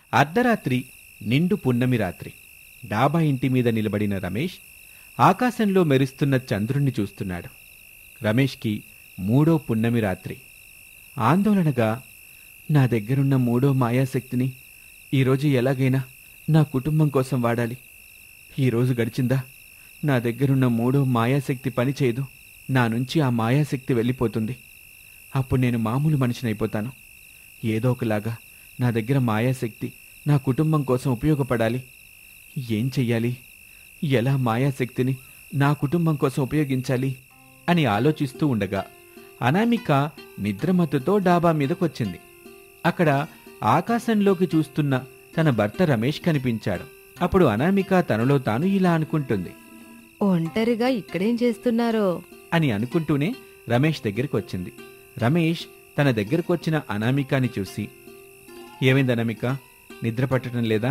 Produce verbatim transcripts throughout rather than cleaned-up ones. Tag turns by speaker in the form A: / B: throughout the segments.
A: అర్ధరాత్రి నిండు పున్నమి రాత్రి. డాబా ఇంటి మీద నిలబడిన రమేష్ ఆకాశంలో మెరుస్తున్న చంద్రుణ్ణి చూస్తున్నాడు. రమేష్కి మూడో పున్నమి రాత్రి. ఆందోళనగా, నా దగ్గరున్న మూడో మాయాశక్తిని ఈరోజు ఎలాగైనా నా కుటుంబం కోసం వాడాలి. ఈరోజు గడిచిందా, నా దగ్గరున్న మూడో మాయాశక్తి పనిచేయదు. నా నుంచి ఆ మాయాశక్తి వెళ్ళిపోతుంది. అప్పుడు నేను మామూలు మనిషినైపోతాను. ఏదో ఒకలాగా నా దగ్గర మాయాశక్తి నా కుటుంబం కోసం ఉపయోగపడాలి. ఏం చెయ్యాలి? ఎలా మాయాశక్తిని నా కుటుంబం కోసం ఉపయోగించాలి అని ఆలోచిస్తూ ఉండగా అనామిక నిద్రమత్తుతో డాబా మీదకొచ్చింది. అక్కడ ఆకాశంలోకి చూస్తున్న తన భర్త రమేష్ కనిపించాడు. అప్పుడు అనామిక తనలో తాను ఇలా అనుకుంటుంది,
B: ఒంటరిగా ఇక్కడేం చేస్తున్నారో
A: అని అనుకుంటూనే రమేష్ దగ్గరికి వచ్చింది. రమేష్ తన దగ్గరకు వచ్చిన అనామికని చూసి, ఏమైంది అనామిక, నిద్ర పట్టడం లేదా?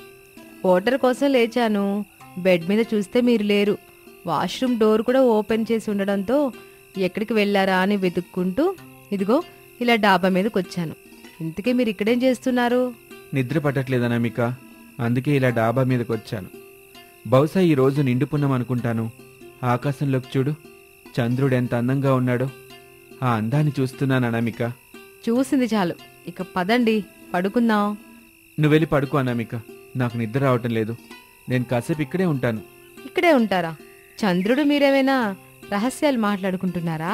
B: వాటర్ కోసం లేచాను. బెడ్ మీద చూస్తే మీరు లేరు. వాష్రూమ్ డోర్ కూడా ఓపెన్ చేసి ఉండడంతో ఎక్కడికి వెళ్ళారా అని వెతుక్కుంటూ ఇదిగో ఇలా డాబా మీదకి వచ్చాను. ఇంతకీ మీరు ఇక్కడేం చేస్తున్నారు?
A: నిద్ర పట్టట్లేదు అనామిక, అందుకే ఇలా డాబా మీదకి వచ్చాను. బహుశా ఈరోజు నిండుపున్నాం అనుకుంటాను. ఆకాశంలోకి చూడు, చంద్రుడు ఎంత అందంగా ఉన్నాడో. ఆ అందాన్ని చూస్తున్నాను అనామిక.
B: చూసింది చాలు, ఇక పదండి పడుకుందాం.
A: నువ్వెళ్ళి పడుకో అనామిక, నాకు నిద్ర రావటం లేదు. నేను కాసేపు ఇక్కడే ఉంటాను.
B: ఇక్కడే ఉంటారా? చంద్రుడు మీరేమైనా రహస్యాలు మాట్లాడుకుంటున్నారా?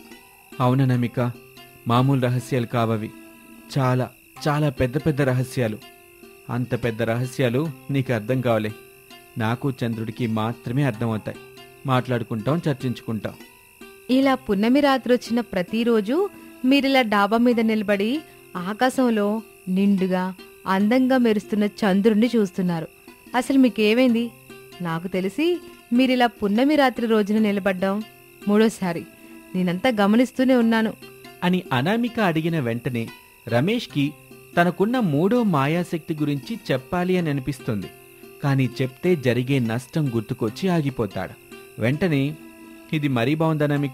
A: అవుననామిక, మామూలు రహస్యాలు కావవి. చాలా చాలా పెద్ద పెద్ద రహస్యాలు. అంత పెద్ద రహస్యాలు నీకు అర్థం కావలే. నాకు చంద్రుడికి మాత్రమే అర్థమవుతాయి. మాట్లాడుకుంటాం, చర్చించుకుంటాం.
B: ఇలా పున్నమి రాత్రి వచ్చిన ప్రతిరోజు మీరిలా డాబా మీద నిలబడి ఆకాశంలో నిండుగా అందంగా మెరుస్తున్న చంద్రుణ్ణి చూస్తున్నారు. అసలు మీకేమైంది? నాకు తెలిసి మీరిలా పున్నమి రాత్రి రోజున నిలబడ్డం మూడోసారి. నేనంతా గమనిస్తూనే ఉన్నాను
A: అని అనామిక అడిగిన వెంటనే రమేష్కి తనకున్న మూడో మాయాశక్తి గురించి చెప్పాలి అని అనిపిస్తుంది. కానీ చెప్తే జరిగే నష్టం గుర్తుకొచ్చి ఆగిపోతాడు. వెంటనే, ఇది మరీ బాగుంది అనామిక,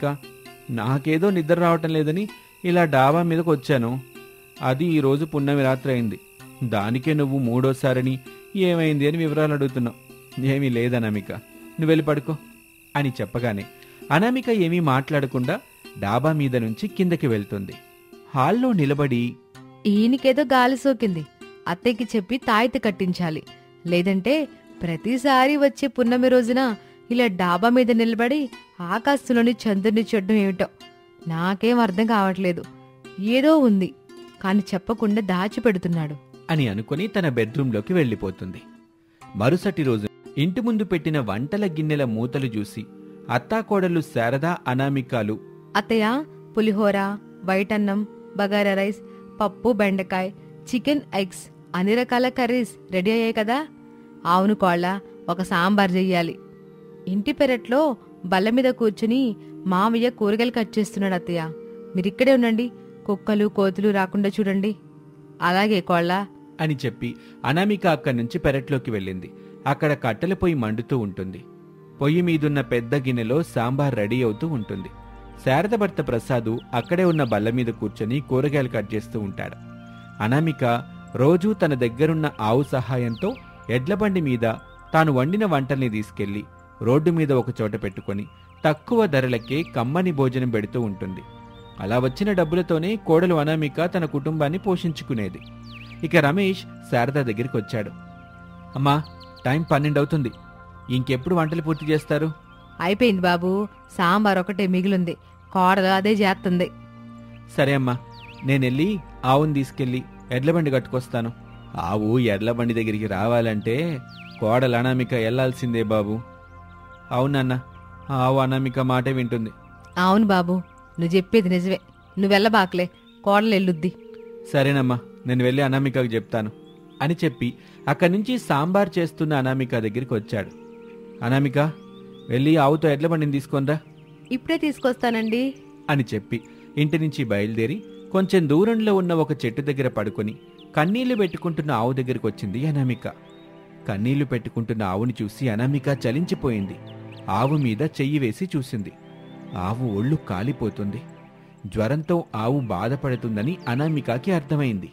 A: నాకేదో నిద్ర రావటం లేదని ఇలా డాబా మీదకి వచ్చాను. అది ఈరోజు పున్నమి రాత్రి అయింది. దానికే నువ్వు మూడోసారని ఏమైంది అని వివరాలు అడుగుతున్నావు. ఏమీ లేదనామిక, నువ్వు వెళ్ళి పడుకో అని చెప్పగానే అనామిక ఏమీ మాట్లాడకుండా డాబా మీద నుంచి కిందకి వెళ్తుంది. హాల్లో నిలబడి,
B: ఈయనకేదో గాలి సోకింది, అత్తయ్యకి చెప్పి తాయిత కట్టించాలి. లేదంటే ప్రతిసారి వచ్చే పున్నమి రోజున ఇలా డాబా మీద నిలబడి ఆకాశంలోని చంద్రుని చూడడం ఏమిటో నాకేం అర్థం కావట్లేదు. ఏదో ఉంది, కాని చెప్పకుండా దాచిపెడుతున్నాడు
A: అని అనుకుని తన బెడ్రూంలోకి వెళ్ళిపోతుంది. మరుసటి రోజు ఇంటి ముందు పెట్టిన వంటల గిన్నెల మూతలు చూసి అత్తాకోడలు శారద, అనామికాలు,
B: అత్తయ్య, పులిహోర, వైట్ అన్నం, బగారా రైస్, పప్పు, బెండకాయ, చికెన్, ఎగ్స్, అన్ని రకాల కర్రీస్ రెడీ అయ్యాయి కదా? అవును కోళ్ళ, ఒక సాంబార్ చెయ్యాలి. ఇంటి పెరట్లో బల్ల మీద కూర్చుని మామయ్య కూరగాయలు కట్ చేస్తున్నాడు. అత్తయ్య, మీరిక్కడే ఉండండి, కుక్కలు కోతులు రాకుండా చూడండి. అలాగే కోళ్ళ
A: అని చెప్పి అనామిక అక్కడి నుంచి పెరట్లోకి వెళ్ళింది. అక్కడ కట్టెల పొయ్యి మండుతూ ఉంటుంది. పొయ్యి మీదున్న పెద్ద గిన్నెలో సాంబార్ రెడీ అవుతూ ఉంటుంది. శారద భర్త ప్రసాదు అక్కడే ఉన్న బల్ల మీద కూర్చొని కూరగాయలు కట్ చేస్తూ ఉంటాడు. అనామిక రోజూ తన దగ్గరున్న ఆవు సహాయంతో ఎడ్లబండి మీద తాను వండిన వంటల్ని తీసుకెళ్లి రోడ్డు మీద ఒక చోట పెట్టుకొని తక్కువ ధరలకే కమ్మని భోజనం పెడుతూ ఉంటుంది. అలా వచ్చిన డబ్బులతోనే కోడలు అనామిక తన కుటుంబాన్ని పోషించుకునేది. ఇక రమేష్ శారద దగ్గరికి వచ్చాడు. అమ్మా, టైం పన్నెండవుతుంది, ఇంకెప్పుడు వంటలు పూర్తి చేస్తారు?
B: అయిపోయింది బాబు, సాంబార్ ఒకటే మిగిలింది, కోడలు అదే చేస్తుంది.
A: సరే అమ్మా, నేనెళ్ళి ఆవుని తీసుకెళ్ళి ఎడ్లబండి కట్టుకొస్తాను. ఆవు ఎడ్లబండి దగ్గరికి రావాలంటే కోడలు అనామిక వెళ్లాల్సిందే బాబు. అవునన్న, ఆవు అనామిక మాటే వింటుంది.
B: అవును బాబు, నువ్వు చెప్పేది నిజమే. నువ్వెళ్ళబాకలే, కోడలు ఎల్లుద్ది.
A: సరేనమ్మా, నేను వెళ్ళి అనామికకు చెప్తాను అని చెప్పి అక్కడి నుంచి సాంబార్ చేస్తున్న అనామిక దగ్గరికి వచ్చాడు. అనామిక, వెళ్ళి ఆవుతో ఎడ్లబండిని తీసుకొనిరా.
B: ఇప్పుడే తీసుకొస్తానండి
A: అని చెప్పి ఇంటి నుంచి బయలుదేరి కొంచెం దూరంలో ఉన్న ఒక చెట్టు దగ్గర పడుకొని కన్నీళ్లు పెట్టుకుంటున్న ఆవు దగ్గరికి వచ్చింది అనామిక. కన్నీళ్లు పెట్టుకుంటున్న ఆవుని చూసి అనామిక చలించిపోయింది. ఆవు మీద చెయ్యి వేసి చూసింది. ఆవు ఒళ్ళు కాలిపోతుంది. జ్వరంతో ఆవు బాధపడుతుందని అనామికకి అర్థమైంది.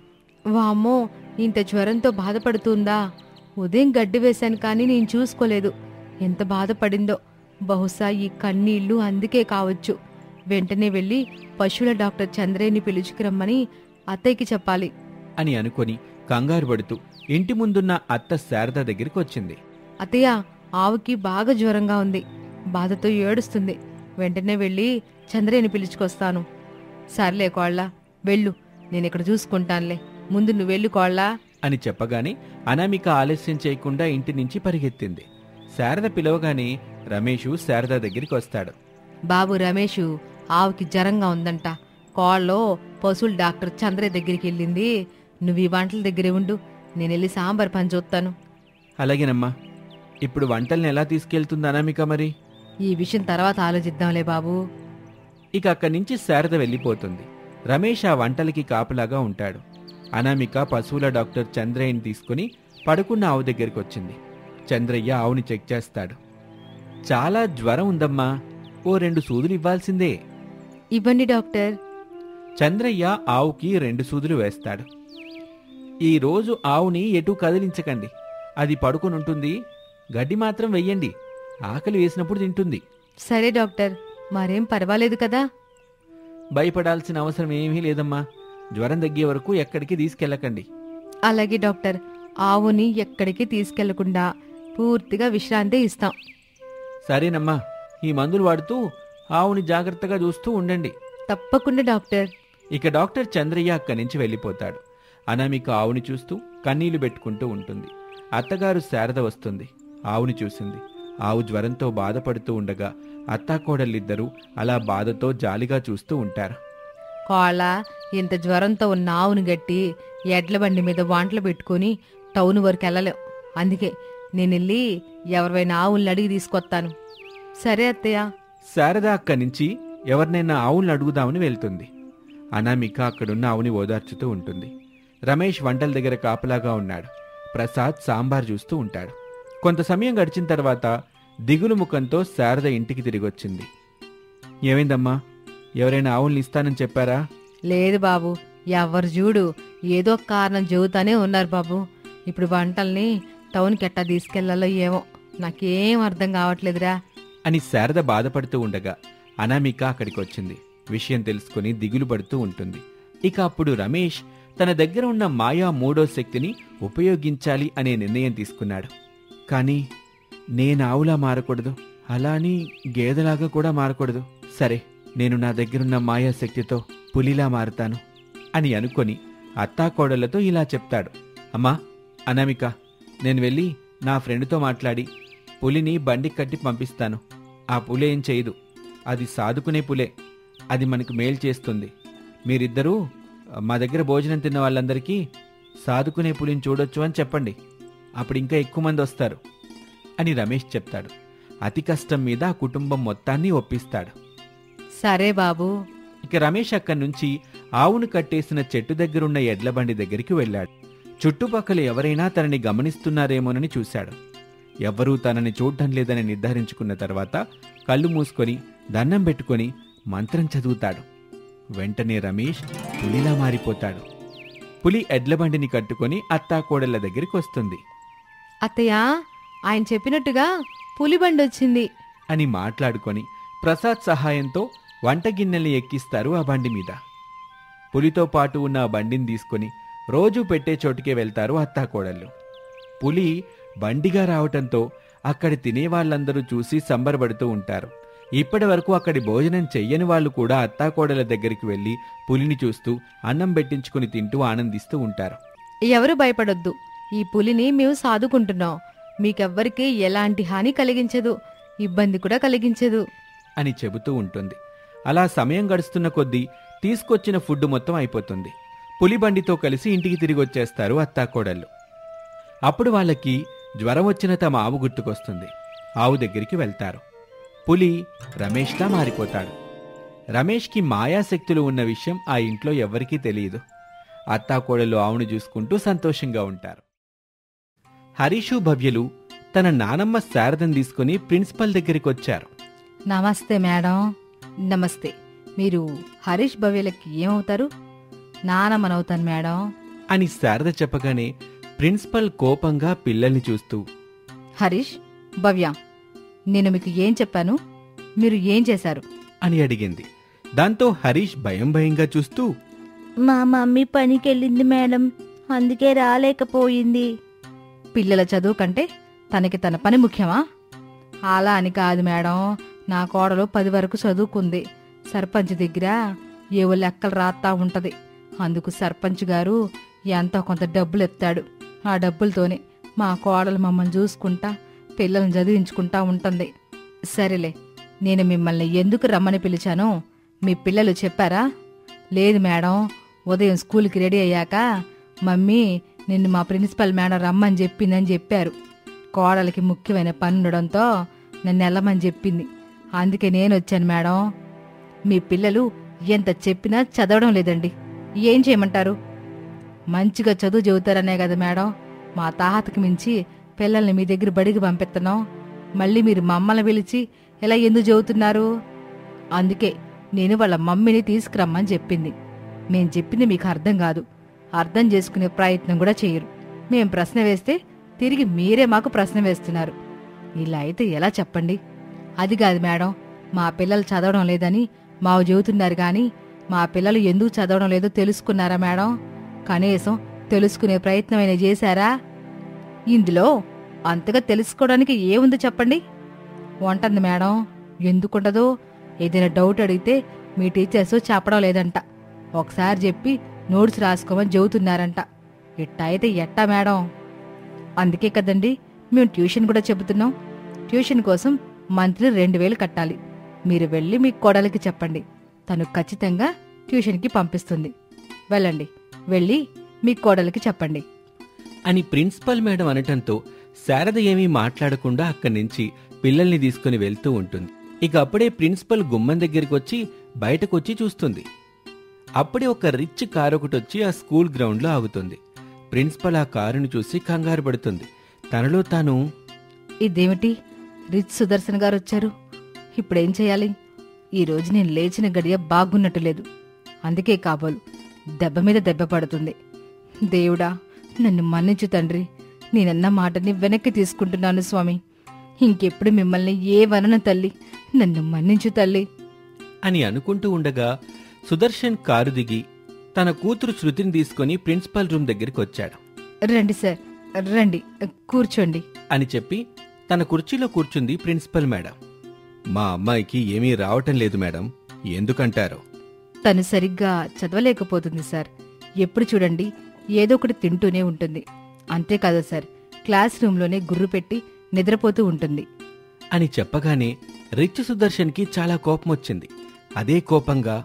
B: వామ్మో, ఇంత జ్వరంతో బాధపడుతుందా? ఉదయం గడ్డి వేశాను కానీ నేను చూసుకోలేదు. ఎంత బాధపడిందో. బహుశా ఈ కన్నీళ్లు అందుకే కావచ్చు. వెంటనే వెళ్ళి పశువుల డాక్టర్ చంద్రయ్యని పిలుచుకురమ్మని అత్తయ్యకి చెప్పాలి
A: అని అనుకొని కంగారు పడుతూ ఇంటి ముందున్న అత్త శారద దగ్గరికి వచ్చింది.
B: అత్తయ్య, ఆవుకి బాగా జ్వరంగా ఉంది, బాధతో ఏడుస్తుంది. వెంటనే వెళ్ళి చంద్రయ్యని పిలుచుకొస్తాను. సర్లే కోళ్ళ, వెళ్ళు, నేనిక్కడ చూసుకుంటానులే. ముందు నువ్వు వెళ్ళు కోళ్ళ
A: అని చెప్పగానే అనామిక ఆలస్యం చేయకుండా ఇంటి నుంచి పరిగెత్తింది. శారద పిలవగానే రమేషు శారద దగ్గరికి వస్తాడు.
B: బాబు రమేషు, ఆవుకి జ్వరంగా ఉందంట. కోళ్ళలో పశువుల డాక్టర్ చంద్రయ్య దగ్గరికి వెళ్ళింది. నువ్వు ఈ వంటల దగ్గరే ఉండు, నేను వెళ్ళి సాంబార్ పని చూస్తాను.
A: అలాగేనమ్మా. ఇప్పుడు వంటల్ని ఎలా తీసుకెళ్తుంది అనామిక మరి?
B: ఈ విషయం తర్వాత ఆలోచిద్దాంలే బాబు.
A: ఇక అక్కడి నుంచి శారద వెళ్ళిపోతుంది. రమేష్ ఆ వంటలకి కాపలాగా ఉంటాడు. అనామిక పశువుల డాక్టర్ చంద్రయ్యని తీసుకుని పడుకున్న ఆవు దగ్గరికి వచ్చింది. చంద్రయ్య ఆవుని చెక్ చేస్తాడు. చాలా జ్వరం ఉందమ్మా, ఓ రెండు సూదులు ఇవ్వాల్సిందే.
B: ఇవ్వండి డాక్టర్.
A: చంద్రయ్య ఆవుకి రెండు సూదులు వేస్తాడు. ఈ రోజు ఆవుని ఎటూ కదిలించకండి, అది పడుకునుంటుంది. గడ్డి మాత్రం వెయ్యండి, ఆకలి వేసినప్పుడు తింటుంది.
B: సరే డాక్టర్, మరేం పర్వాలేదు కదా?
A: భయపడాల్సిన అవసరం ఏమీ లేదమ్మా. జ్వరం తగ్గే వరకు ఎక్కడికి తీసుకెళ్ళకండి.
B: అలాగే డాక్టర్, ఆవుని ఎక్కడికి తీసుకెళ్లకుండా పూర్తిగా విశ్రాంతి ఇస్తాం.
A: సరేనమ్మా, ఈ మందులు వాడుతూ ఆవుని జాగ్రత్తగా చూస్తూ ఉండండి.
B: తప్పకుండా డాక్టర్.
A: ఇక డాక్టర్ చంద్రయ్య అక్కడి నుంచి వెళ్ళిపోతాడు. అనామిక ఆవుని చూస్తూ కన్నీళ్లు పెట్టుకుంటూ ఉంటుంది. అత్తగారు శారద వస్తుంది. ఆవుని చూసింది. ఆవు జ్వరంతో బాధపడుతూ ఉండగా అత్తాకోడళ్ళిద్దరూ అలా బాధతో జాలిగా చూస్తూ ఉంటారు.
B: కోళ్ళ, ఇంత జ్వరంతో ఉన్న ఆవుని గట్టి ఎడ్ల బండి మీద వాంటలు పెట్టుకుని టౌన్ వరకు వెళ్ళలేం. అందుకే నేను వెళ్ళి ఎవరివైనా ఆవుల్ని అడిగి తీసుకొస్తాను. సరే అత్తయ్య.
A: శారద అక్కడి నుంచి ఎవరినైనా ఆవుల్ని అడుగుదామని వెళ్తుంది. అనామిక అక్కడున్న ఆవుని ఓదార్చుతూ ఉంటుంది. రమేష్ వంటల దగ్గర కాపలాగా ఉన్నాడు. ప్రసాద్ సాంబార్ చూస్తూ ఉంటాడు. కొంత సమయం గడిచిన తర్వాత దిగులు ముఖంతో శారద ఇంటికి తిరిగొచ్చింది. ఏమైందమ్మా, ఎవరైనా ఆవుల్ని ఇస్తానని చెప్పారా?
B: లేదు బాబు, ఎవరు చూడు ఏదో కారణం చెబుతానే ఉన్నారు బాబు. ఇప్పుడు వంటల్ని టౌన్కి ఎట్టా తీసుకెళ్లాలో ఏమో నాకేం అర్థం కావట్లేదురా
A: అని శారద బాధపడుతూ ఉండగా అనామిక అక్కడికి వచ్చింది. విషయం తెలుసుకుని దిగులు పడుతూ ఉంటుంది. ఇక అప్పుడు రమేష్ తన దగ్గర ఉన్న మాయా మూడో శక్తిని ఉపయోగించాలి అనే నిర్ణయం తీసుకున్నాడు. కానీ నేను ఆవులా మారకూడదు, అలా అని గేదెలాగా కూడా మారకూడదు. సరే, నేను నా దగ్గరున్న మాయాశక్తితో పులిలా మారుతాను అని అనుకొని అత్తాకోడళ్లతో ఇలా చెప్తాడు. అమ్మా అనామిక, నేను వెళ్ళి నా ఫ్రెండ్తో మాట్లాడి పులిని బండి కట్టి పంపిస్తాను. ఆ పులి ఏం చేయదు, అది సాదుకునే పులే. అది మనకు మేలు చేస్తుంది. మీరిద్దరూ మా దగ్గర భోజనం తిన్న వాళ్ళందరికీ సాదుకునే పులిని చూడొచ్చు అని చెప్పండి. అప్పుడు ఇంకా ఎక్కువ మంది వస్తారు అని రమేష్ చెప్తాడు. అతి కష్టం మీద ఆ కుటుంబం మొత్తాన్ని ఒప్పిస్తాడు.
B: సరే బాబు.
A: ఇక రమేష్ అక్కడి నుంచి ఆవును కట్టేసిన చెట్టు దగ్గరున్న ఎడ్లబండి దగ్గరికి వెళ్ళాడు. చుట్టుపక్కల ఎవరైనా తనని గమనిస్తున్నారేమోనని చూశాడు. ఎవ్వరూ తనని చూడ్డం లేదని నిర్ధారించుకున్న తర్వాత కళ్ళు మూసుకొని దండం పెట్టుకొని మంత్రం చదువుతాడు. వెంటనే రమేష్ పులిలా మారిపోతాడు. పులి ఎడ్లబండిని కట్టుకొని అత్తాకోడళ్ల దగ్గరికి వస్తుంది.
B: అత్తయ్య, ఆయన చెప్పినట్టుగా పులిబండి వచ్చింది
A: అని మాట్లాడుకొని ప్రసాద్ సహాయంతో వంటగిన్నెల్ని ఎక్కిస్తారు ఆ బండి మీద. పులితో పాటు ఉన్న ఆ బండిని తీసుకుని రోజూ పెట్టే చోటుకే వెళ్తారు అత్తాకోడళ్ళు. పులి బండిగా రావటంతో అక్కడి తినేవాళ్ళందరూ చూసి సంబరపడుతూ ఉంటారు. ఇప్పటి వరకు అక్కడి భోజనం చెయ్యని వాళ్ళు కూడా అత్తాకోడల దగ్గరికి వెళ్లి పులిని చూస్తూ అన్నం పెట్టించుకుని తింటూ ఆనందిస్తూ ఉంటారు.
B: ఎవరు భయపడొద్దు, ఈ పులిని మేము సాదుకుంటున్నాం. మీకెవ్వరికీ ఎలాంటి హాని కలిగించదు, ఇబ్బంది కూడా కలిగించదు
A: అని చెబుతూ ఉంటుంది. అలా సమయం గడుస్తున్న కొద్దీ తీసుకొచ్చిన ఫుడ్ మొత్తం అయిపోతుంది. పులిబండితో కలిసి ఇంటికి తిరిగి వచ్చేస్తారు అత్తాకోడళ్ళు. అప్పుడు వాళ్ళకి జ్వరం వచ్చిన తమ ఆవు గుర్తుకొస్తుంది. ఆవు దగ్గరికి వెళ్తారు. పులి రమేష్లా మారిపోతాడు. రమేష్కి మాయాశక్తులు ఉన్న విషయం ఆ ఇంట్లో ఎవ్వరికీ తెలియదు. అత్తాకోడలు ఆవును చూసుకుంటూ సంతోషంగా ఉంటారు. హరీషు భవ్యలు తన నానమ్మ శారదను తీసుకుని ప్రిన్సిపల్ దగ్గరికి వచ్చారు.
B: నమస్తే మేడం. నమస్తే. మీరు హరీష్ భవ్యలకి ఏమవుతారు? నానమ్మనవుతాను మేడం.
A: అని శారద చెప్పగానే ప్రిన్సిపల్ కోపంగా పిల్లల్ని చూస్తూ,
B: హరీష్, భవ్య, నేను మీకు ఏం చెప్పాను? మీరు ఏం చేశారు
A: అని అడిగింది. దాంతో హరీష్ భయం భయంగా చూస్తూ,
C: మా మమ్మీ పనికెళ్ళింది మేడం, అందుకే రాలేకపోయింది.
B: పిల్లల చదువు కంటే తనకి తన పని ముఖ్యమా? అలా అని కాదు మేడం, నా కోడలు పది వరకు చదువుకుంది. సర్పంచ్ దగ్గర ఏవో లెక్కలు రాస్తా ఉంటది. అందుకు సర్పంచ్ గారు ఎంతో కొంత డబ్బులు ఎత్తాడు. ఆ డబ్బులతోనే మా కోడలు మమ్మల్ని చూసుకుంటా పిల్లల్ని చదివించుకుంటా ఉంటుంది. సరేలే, నేను మిమ్మల్ని ఎందుకు రమ్మని పిలిచానో మీ పిల్లలు చెప్పారా? లేదు మేడం, ఉదయం స్కూల్కి రెడీ అయ్యాక మమ్మీ నిన్ను మా ప్రిన్సిపల్ మేడం రమ్మని చెప్పిందని చెప్పారు. కోడలికి ముఖ్యమైన పని ఉండడంతో నన్ను వెళ్ళమని చెప్పింది. అందుకే నేను వచ్చాను మేడం. మీ పిల్లలు ఎంత చెప్పినా చదవడం లేదండి. ఏం చేయమంటారు? మంచిగా చదువు చెబుతారనే కదా మేడం మా తాహతకి మించి పిల్లల్ని మీ దగ్గర బడికి పంపిస్తున్నాం. మళ్ళీ మీరు మమ్మల్ని పిలిచి ఎలా ఎందుకు చెబుతున్నారు? అందుకే నేను వాళ్ళ మమ్మీని తీసుకురమ్మని చెప్పింది. మేం చెప్పింది మీకు అర్థం కాదు, అర్థం చేసుకునే ప్రయత్నం కూడా చేయరు. మేం ప్రశ్న వేస్తే తిరిగి మీరే మాకు ప్రశ్న వేస్తున్నారు. ఇలా అయితే ఎలా చెప్పండి? అది కాదు మేడం, మా పిల్లలు చదవడం లేదని మావు చెబుతున్నారు గాని మా పిల్లలు ఎందుకు చదవడం లేదో తెలుసుకున్నారా మేడం? కనీసం తెలుసుకునే ప్రయత్నమైనా చేశారా? ఇందులో అంతగా తెలుసుకోవడానికి ఏముంది చెప్పండి? ఉంటుంది మేడం, ఎందుకుండదో. ఏదైనా డౌట్ అడిగితే మీ టీచర్స్ చెప్పడం లేదంట, ఒకసారి చెప్పి నోట్స్ రాసుకోమని చెబుతున్నారంట. ఇట్టా అయితే ఎట్టా మేడం? అందుకే కదండి మేము ట్యూషన్ కూడా చెబుతున్నాం. ట్యూషన్ కోసం మంత్లీ రెండు వేలు కట్టాలి. మీరు వెళ్ళి మీ కోడలికి చెప్పండి, తను ఖచ్చితంగా ట్యూషన్కి పంపిస్తుంది. వెళ్ళండి, వెళ్ళి మీ కోడలికి చెప్పండి
A: అని ప్రిన్సిపల్ మేడం అనటంతో శారద ఏమీ మాట్లాడకుండా అక్కడి నుంచి పిల్లల్ని తీసుకుని వెళ్తూ ఉంటుంది. ఇక అప్పుడే ప్రిన్సిపల్ గుమ్మం దగ్గరికొచ్చి బయటకొచ్చి చూస్తుంది. అప్పుడే ఒక రిచ్ కారు ఒకటొచ్చి ఆ స్కూల్ గ్రౌండ్లో ఆగుతుంది. ప్రిన్సిపల్ ఆ కారును చూసి కంగారు పడుతుంది. తనలో తాను,
B: ఇదేమిటి, రిచ్ సుదర్శన్ గారు వచ్చారు, ఇప్పుడేం చేయాలి? ఈరోజు నేను లేచిన గడియ బాగున్నట్టు లేదు. అందుకే కాబోలు దెబ్బ మీద దెబ్బ పడుతుంది. దేవుడా, నన్ను మన్నించు తండ్రి. నేనన్న మాటని వెనక్కి తీసుకుంటున్నాను స్వామి. ఇంకెప్పుడు మిమ్మల్ని ఏ వనను తల్లి, నన్ను మన్నించు తల్లి
A: అని అనుకుంటూ ఉండగా సుదర్శన్ కారు దిగి తన కూతురు శృతిని తీసుకుని ప్రిన్సిపల్ రూమ్ దగ్గరికి వచ్చాడు.
B: రండి సార్, రండి, కూర్చోండి
A: అని చెప్పి తన కుర్చీలో కూర్చుంది ప్రిన్సిపల్ మేడం. మా అమ్మాయికి ఏమీ రావటం లేదు మేడం, ఎందుకంటారు?
B: తను సరిగ్గా చదవలేకపోతుంది సార్. ఎప్పుడు చూడండి ఏదో ఒకటి తింటూనే ఉంటుంది. అంతేకాదు సార్, క్లాస్ రూంలోనే గుర్రు పెట్టి నిద్రపోతూ ఉంటుంది
A: అని చెప్పగానే రిచ్ సుదర్శన్కి చాలా కోపం వచ్చింది. అదే కోపంగా,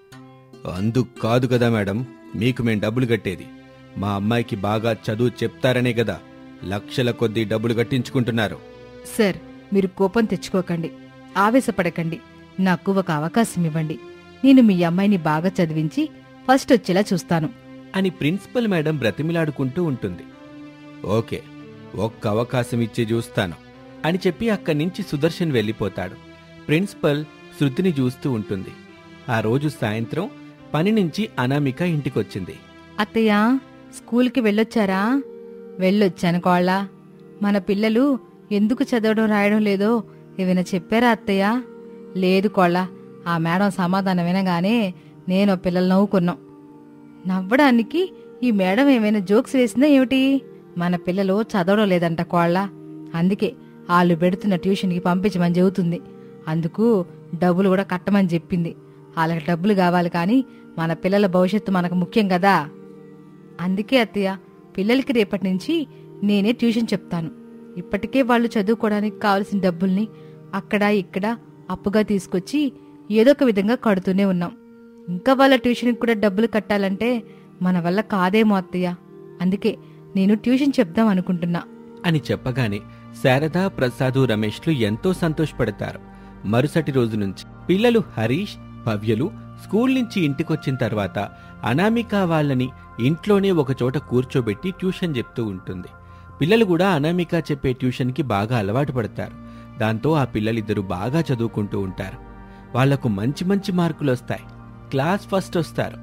A: అందుకు కాదు కదా మేడం మీకు మేం డబ్బులు కట్టేది. మా అమ్మాయికి బాగా చదువు చెప్తారనే కదా లక్షల కొద్దీ డబ్బులు కట్టించుకుంటున్నారు.
B: సార్, మీరు కోపం తెచ్చుకోకండి, ఆవేశపడకండి. నాకు ఒక అవకాశం ఇవ్వండి. నేను మీ అమ్మాయిని బాగా చదివించి ఫస్ట్ వచ్చేలా చూస్తాను
A: అని ప్రిన్సిపల్ మేడం బ్రతిమిలాడుకుంటూ ఉంటుంది. ఓకే, ఒక్క అవకాశం ఇచ్చి చూస్తాను అని చెప్పి అక్కడి నుంచి సుదర్శన్ వెళ్ళిపోతాడు. ప్రిన్సిపల్ శృతిని చూస్తూ ఉంటుంది. ఆ రోజు సాయంత్రం పని నుంచి అనామిక ఇంటికొచ్చింది.
B: అత్తయ్య, స్కూల్కి వెళ్ళొచ్చారా? వెళ్ళొచ్చాను కోళ్ళ. మన పిల్లలు ఎందుకు చదవడం రాయడం లేదో ఏమైనా చెప్పారా అత్తయ్య? లేదు కోళ్ళ, ఆ మేడం సమాధానం వినగానే నేను పిల్లలు నవ్వుకున్నాం. నవ్వడానికి ఈ మేడం ఏమైనా జోక్స్ వేసిందా ఏమిటి? మన పిల్లలు చదవడం లేదంట కోళ్ళ, అందుకే వాళ్ళు పెడుతున్న ట్యూషన్కి పంపించమని చెబుతుంది. అందుకు డబ్బులు కూడా కట్టమని చెప్పింది. వాళ్ళకి డబ్బులు కావాలి కానీ మన పిల్లల భవిష్యత్తు మనకు ముఖ్యం కదా. అందుకే అత్తయ్య, పిల్లలకి రేపటి నుంచి నేనే ట్యూషన్ చెప్తాను. ఇప్పటికే వాళ్ళు చదువుకోవడానికి కావలసిన డబ్బుల్ని అక్కడ ఇక్కడ అప్పుగా తీసుకొచ్చి ఏదో ఒక విధంగా కడుతూనే ఉన్నాం. ఇంకా వాళ్ళ ట్యూషన్కి కూడా డబ్బులు కట్టాలంటే మన వల్ల కాదేమో అత్తయ్య. అందుకే నేను ట్యూషన్ చెప్దాం అనుకుంటున్నా
A: అని చెప్పగానే శారద, ప్రసాదు, రమేష్లు ఎంతో సంతోషపడతారు. మరుసటి రోజు నుంచి పిల్లలు హరీష్, భవ్యలు స్కూల్ నుంచి ఇంటికొచ్చిన తర్వాత అనామిక వాళ్ళని ఇంట్లోనే ఒకచోట కూర్చోబెట్టి ట్యూషన్ చెప్తూ ఉంటుంది. పిల్లలు కూడా అనామిక చెప్పే ట్యూషన్కి బాగా అలవాటు పడతారు. దాంతో ఆ పిల్లలిద్దరూ బాగా చదువుకుంటూ ఉంటారు. వాళ్లకు మంచి మంచి మార్కులు వస్తాయి. క్లాస్ ఫస్ట్ వస్తారు.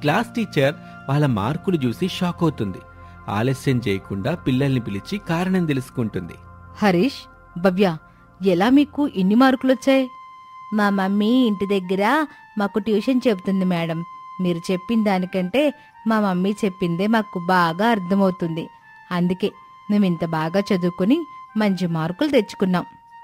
A: క్లాస్ టీచర్ వాళ్ళ మార్కులు చూసి షాక్ అవుతుంది. ఆలస్యం చేయకుండా పిల్లల్ని పిలిచి కారణం తెలుసుకుంటుంది.
B: హరీష్, భవ్య, ఎలా మీకు ఇన్ని మార్కులొచ్చాయి?
C: మా మమ్మీ ఇంటి దగ్గర మాకు ట్యూషన్ చెబుతుంది మేడం. మీరు చెప్పిన దానికంటే మా మమ్మీ చెప్పిందే మాకు బాగా అర్థమవుతుంది. అందుకే మేము ఇంత బాగా చదువుకుని మంచి మార్కులు తెచ్చుకున్నాం.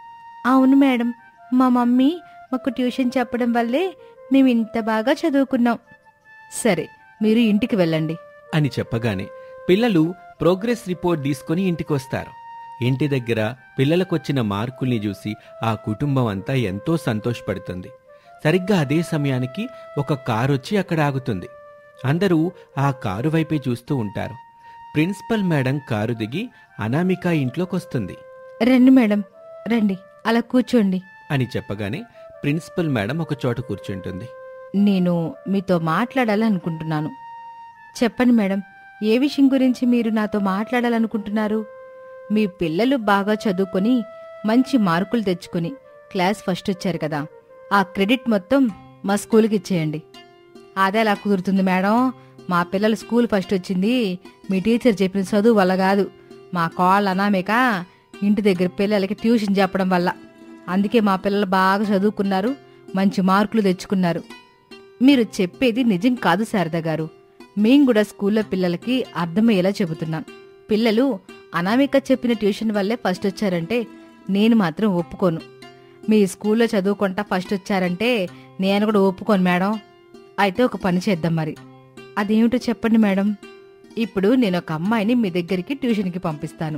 C: అవును మేడం, మా మమ్మీ మాకు ట్యూషన్ చెప్పడం వల్లే మేము ఇంత బాగా చదువుకున్నాం.
B: సరే, మీరు ఇంటికి వెళ్ళండి
A: అని చెప్పగానే పిల్లలు ప్రోగ్రెస్ రిపోర్ట్ తీసుకుని ఇంటికొస్తారు. ఇంటి దగ్గర పిల్లలకొచ్చిన మార్కుల్ని చూసి ఆ కుటుంబం అంతా ఎంతో సంతోషపడుతుంది. సరిగ్గా అదే సమయానికి ఒక కారు వచ్చి అక్కడ ఆగుతుంది. అందరూ ఆ కారు వైపే చూస్తూ ఉంటారు. ప్రిన్సిపల్ మేడం కారు దిగి అనామిక ఇంట్లోకొస్తుంది.
B: రండి మేడం, రండి, అలా కూర్చోండి
A: అని చెప్పగానే ప్రిన్సిపల్ మేడం ఒక చోట కూర్చుంటుంది.
B: నేను మీతో మాట్లాడాలనుకుంటున్నాను. చెప్పండి మేడం, ఏ విషయం గురించి మీరు నాతో మాట్లాడాలనుకుంటున్నారు? మీ పిల్లలు బాగా చదువుకొని మంచి మార్కులు తెచ్చుకుని క్లాస్ ఫస్ట్ వచ్చారు కదా, ఆ క్రెడిట్ మొత్తం మా స్కూల్కి ఇచ్చేయండి. అదే అలా కుదురుతుంది మేడం. మా పిల్లలు స్కూల్ ఫస్ట్ వచ్చింది మీ టీచర్ చెప్పిన చదువు వల్ల కాదు, మా కాళ్ళు అనామేక ఇంటి దగ్గర పిల్లలకి ట్యూషన్ చెప్పడం వల్ల. అందుకే మా పిల్లలు బాగా చదువుకున్నారు, మంచి మార్కులు తెచ్చుకున్నారు. మీరు చెప్పేది నిజం కాదు శారద గారు. మేం కూడా స్కూల్లో పిల్లలకి అర్థమయ్యేలా చెబుతున్నాం. పిల్లలు అనామిక చెప్పిన ట్యూషన్ వల్లే ఫస్ట్ వచ్చారంటే నేను మాత్రం ఒప్పుకోను. మీ స్కూల్లో చదువుకుంటా ఫస్ట్ వచ్చారంటే నేను కూడా ఒప్పుకోను మేడం. అయితే ఒక పని చేద్దాం మరి. అదేమిటో చెప్పండి మేడం. ఇప్పుడు నేను ఒక అమ్మాయిని మీ దగ్గరికి ట్యూషన్కి పంపిస్తాను.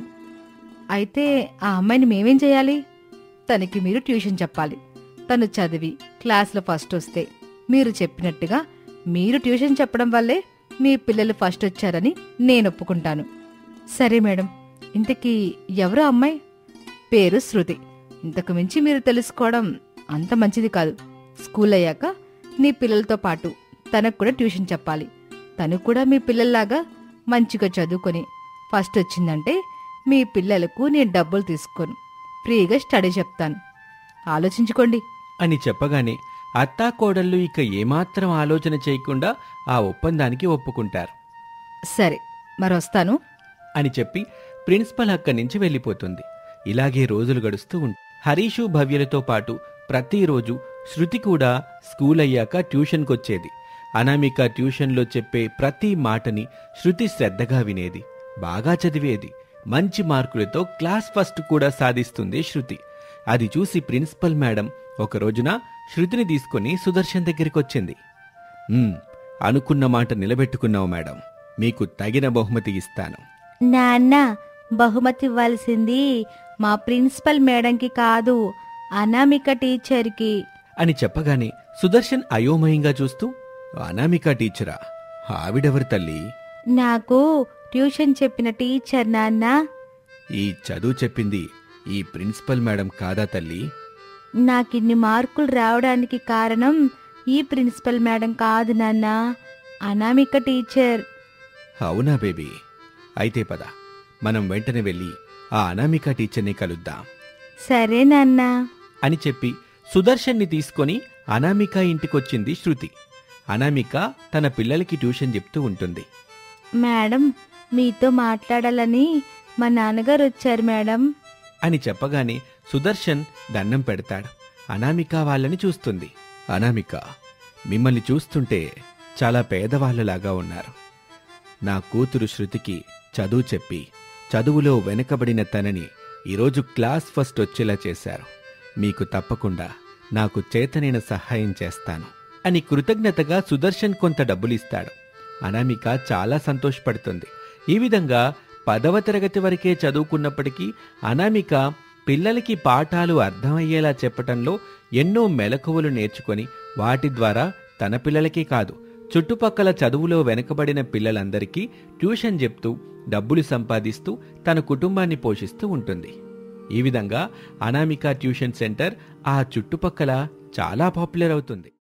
B: అయితే ఆ అమ్మాయిని మేమేం చేయాలి? తనకి మీరు ట్యూషన్ చెప్పాలి. తను చదివి క్లాస్లో ఫస్ట్ వస్తే మీరు చెప్పినట్టుగా మీరు ట్యూషన్ చెప్పడం వల్లే మీ పిల్లలు ఫస్ట్ వచ్చారని నేను ఒప్పుకుంటాను. సరే మేడం. ఇంతకీ ఎవరో అమ్మాయి? పేరు శృతి. ఇంతకు మించి మీరు తెలుసుకోవడం అంత మంచిది కాదు. స్కూల్ అయ్యాక నీ పిల్లలతో పాటు తనకు కూడా ట్యూషన్ చెప్పాలి. తను కూడా మీ పిల్లల్లాగా మంచిగా చదువుకొని ఫస్ట్ వచ్చిందంటే మీ పిల్లలకు నేను డబ్బులు తీసుకోను, ఫ్రీగా స్టడీ చెప్తాను. ఆలోచించుకోండి
A: అని చెప్పగానే అత్తాకోడళ్ళు ఇక ఏమాత్రం ఆలోచన చేయకుండా ఆ ఒప్పందానికి ఒప్పుకుంటారు.
B: సరే, మరొస్తాను
A: అని చెప్పి ప్రిన్సిపల్ అక్కడి నుంచి వెళ్ళిపోతుంది. ఇలాగే రోజులు గడుస్తూ ఉంటాయి. హరీషు, భవ్యలతో పాటు ప్రతిరోజు శృతి కూడా స్కూల్ అయ్యాక ట్యూషన్కొచ్చేది. అనామిక ట్యూషన్లో చెప్పే ప్రతి మాటని శృతి శ్రద్ధగా వినేది, బాగా చదివేది. మంచి మార్కులతో క్లాస్ ఫస్ట్ కూడా సాధిస్తుంది శృతి. అది చూసి ప్రిన్సిపల్ మేడం ఒక రోజున శృతిని తీసుకుని సుదర్శన్ దగ్గరికొచ్చింది. "ఉమ్, అనుకున్న మాట నిలబెట్టుకున్నావు మేడం, మీకు తగిన బహుమతి ఇస్తాను."
C: నాన్న, బహుమతి ఇవ్వాల్సింది మా ప్రిన్సిపల్ మేడంకి కాదు, అనామిక టీచర్కి
A: అని చెప్పగానే సుదర్శన్ అయోమయంగా చూస్తూ, "అనామిక టీచరా? ఆవిడెవరు తల్లి?"
C: నాకు ట్యూషన్ చెప్పిన టీచర్ నాన్న.
A: "ఈ చదువు చెప్పింది ఈ ప్రిన్సిపల్ మేడం కాదా తల్లి?"
C: నాకిన్ని మార్కులు రావడానికి కారణం ఈ ప్రిన్సిపల్ మేడం కాదు నాన్న, అనామిక టీచర్.
A: అవునా బేబీ? అయితే పద, మనం వెంటనే వెళ్ళి ఆ అనామిక టీచర్ని కలుద్దాం
C: సరే నాన్న
A: అని చెప్పి సుదర్శన్ని తీసుకొని అనామిక ఇంటికొచ్చింది శృతి. అనామిక తన పిల్లలకి ట్యూషన్ చెప్తూ ఉంటుంది.
C: మేడం, మీతో మాట్లాడాలని మా నాన్నగారు వచ్చారు మేడం
A: అని చెప్పగానే సుదర్శన్ దండం పెడతాడు. అనామిక వాళ్ళని చూస్తుంది. అనామిక, మిమ్మల్ని చూస్తుంటే చాలా పేదవాళ్ళలాగా ఉన్నారు. నా కూతురు శృతికి చదువు చెప్పి చదువులో వెనకబడిన తనని ఈరోజు క్లాస్ ఫస్ట్ వచ్చేలా చేశారు. మీకు తప్పకుండా నాకు చేతనైన సహాయం చేస్తాను అని కృతజ్ఞతగా సుదర్శన్ కొంత డబ్బులిస్తాడు. అనామిక చాలా సంతోషపడుతుంది. ఈ విధంగా పదవ తరగతి వరకే చదువుకున్నప్పటికీ అనామిక పిల్లలకి పాఠాలు అర్థమయ్యేలా చెప్పటంలో ఎన్నో మెలకువలు నేర్చుకొని వాటి ద్వారా తన పిల్లలకే కాదు, చుట్టుపక్కల చదువులో వెనుకబడిన పిల్లలందరికీ ట్యూషన్ చెప్తూ డబ్బులు సంపాదిస్తూ తన కుటుంబాన్ని పోషిస్తూ ఉంటుంది. ఈ విధంగా అనామిక ట్యూషన్ సెంటర్ ఆ చుట్టుపక్కల చాలా పాపులర్ అవుతుంది.